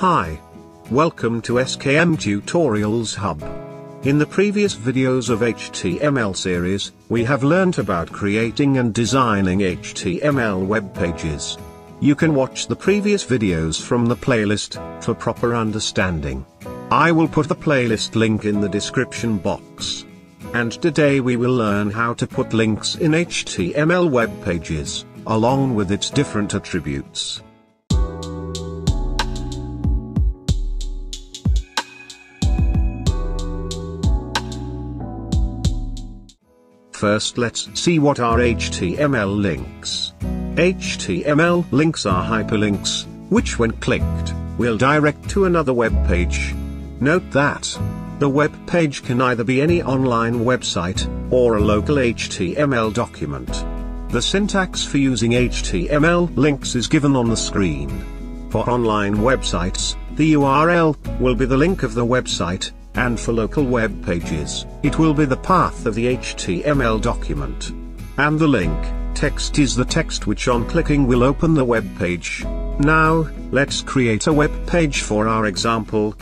Hi. Welcome to SKM Tutorials Hub. In the previous videos of HTML series, we have learnt about creating and designing HTML web pages. You can watch the previous videos from the playlist, for proper understanding. I will put the playlist link in the description box. And today we will learn how to put links in HTML web pages, along with its different attributes. First, let's see what are HTML links. HTML links are hyperlinks, which when clicked, will direct to another web page. Note that the web page can either be any online website, or a local HTML document. The syntax for using HTML links is given on the screen. For online websites, the URL will be the link of the website, and for local web pages, it will be the path of the HTML document. And the link text is the text which on clicking will open the web page. Now, let's create a web page for our example.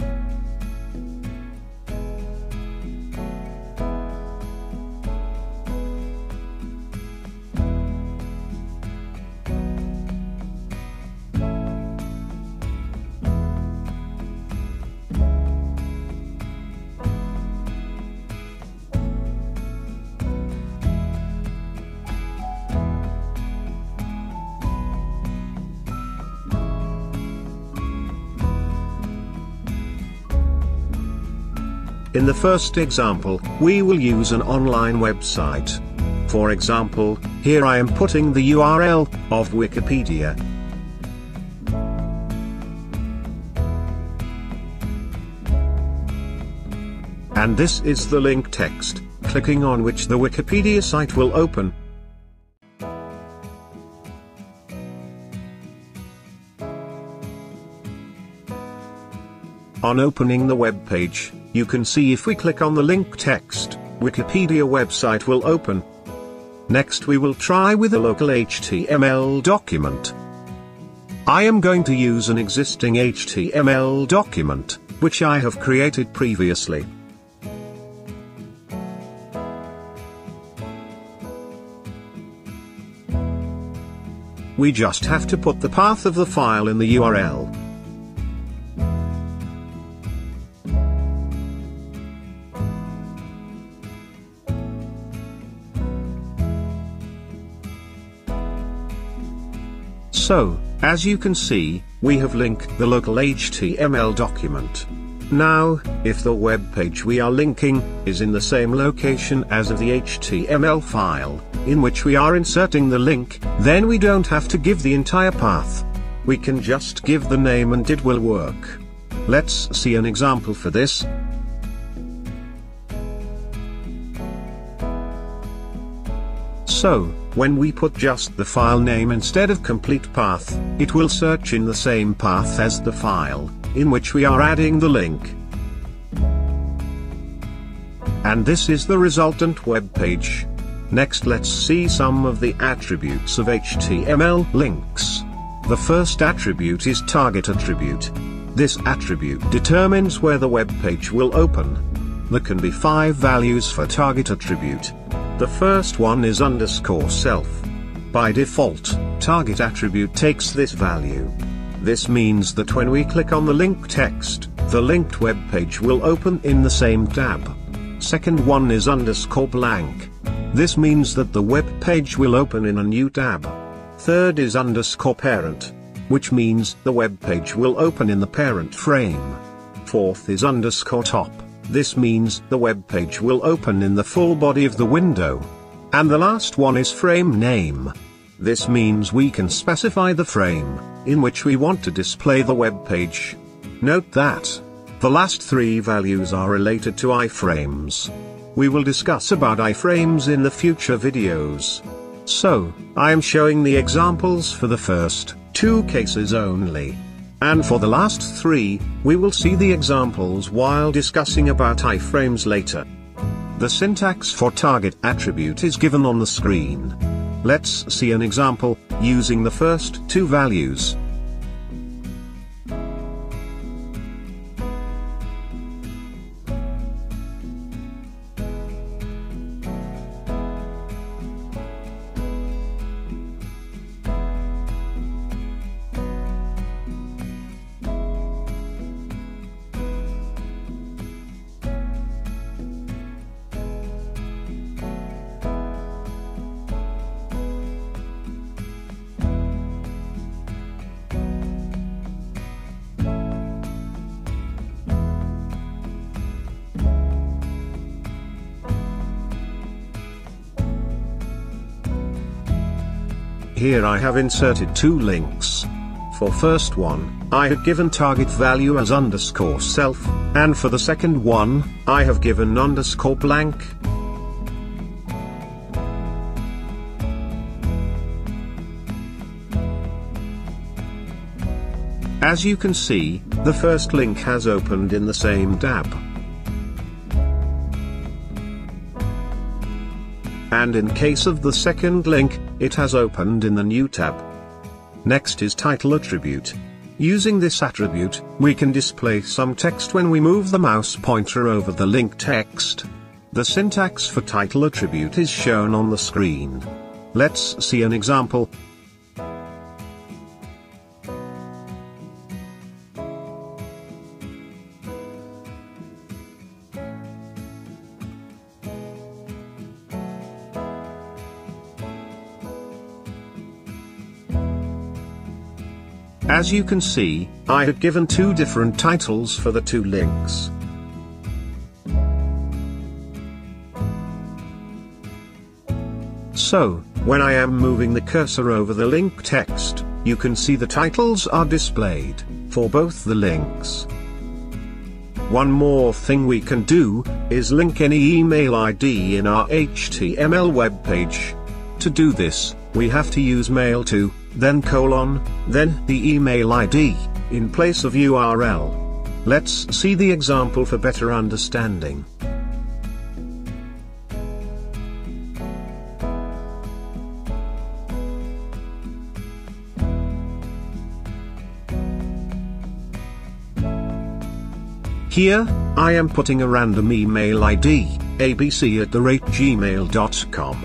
In the first example, we will use an online website. For example, here I am putting the URL of Wikipedia. And this is the link text, clicking on which the Wikipedia site will open. On opening the web page, you can see if we click on the link text, Wikipedia website will open. Next we will try with a local HTML document. I am going to use an existing HTML document, which I have created previously. We just have to put the path of the file in the URL. So, as you can see, we have linked the local HTML document. Now, if the web page we are linking is in the same location as of the HTML file, in which we are inserting the link, then we don't have to give the entire path. We can just give the name and it will work. Let's see an example for this. So, when we put just the file name instead of complete path, it will search in the same path as the file, in which we are adding the link. And this is the resultant web page. Next, let's see some of the attributes of HTML links. The first attribute is target attribute. This attribute determines where the web page will open. There can be 5 values for target attribute. The first one is _self. By default, target attribute takes this value. This means that when we click on the link text, the linked web page will open in the same tab. Second one is _blank. This means that the web page will open in a new tab. Third is _parent, which means the web page will open in the parent frame. Fourth is _top. This means the web page will open in the full body of the window. And the last one is frame name. This means we can specify the frame in which we want to display the web page. Note that the last 3 values are related to iframes. We will discuss about iframes in the future videos. So, I am showing the examples for the first 2 cases only. And for the last 3, we will see the examples while discussing about iframes later. The syntax for target attribute is given on the screen. Let's see an example, using the first 2 values. Here I have inserted two links. For first one, I have given target value as _self, and for the second one, I have given _blank. As you can see, the first link has opened in the same tab. And in case of the second link, it has opened in the new tab. Next is title attribute. Using this attribute, we can display some text when we move the mouse pointer over the link text. The syntax for title attribute is shown on the screen. Let's see an example. As you can see, I have given two different titles for the two links. So, when I am moving the cursor over the link text, you can see the titles are displayed for both the links. One more thing we can do is link any email ID in our HTML web page. To do this, we have to use mail to, then the email ID, in place of URL. Let's see the example for better understanding. Here, I am putting a random email ID, abc@gmail.com.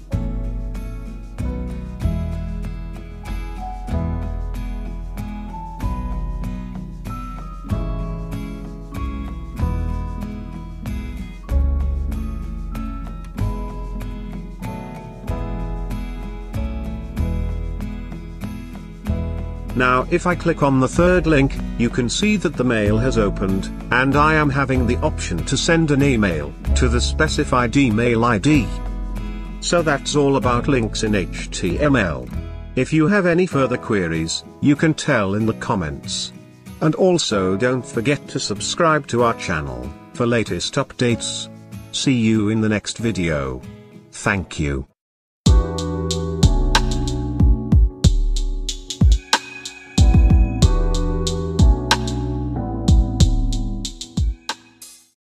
Now if I click on the third link, you can see that the mail has opened, and I am having the option to send an email to the specified email ID. So that's all about links in HTML. If you have any further queries, you can tell in the comments. And also don't forget to subscribe to our channel for latest updates. See you in the next video. Thank you.